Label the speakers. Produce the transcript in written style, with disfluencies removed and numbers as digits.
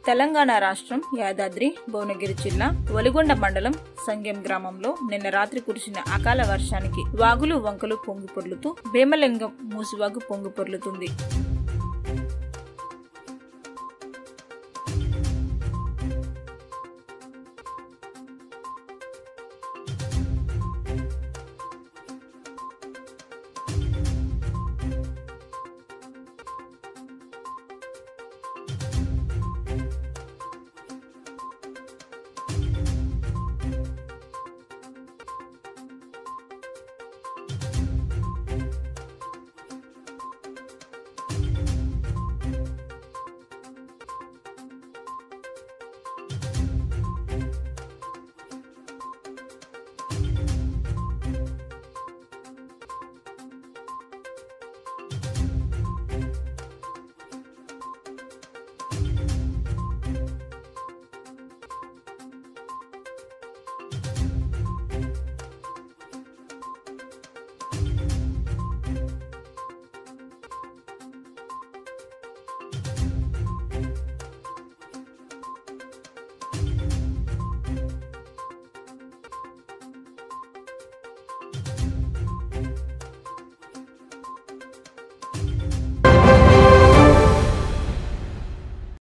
Speaker 1: తెలంగాణ రాష్ట్రం యాదాద్రి భువనగిరి జిల్లా ఒలిగొండ మండలం సంగెం గ్రామంలో నిన్న రాత్రి కురిసిన అకాల వర్షానికి వాగులు వంకలు పొంగిపొర్లుతూ భీమలింగం మూసివాగు పొంగిపొర్లుతుంది.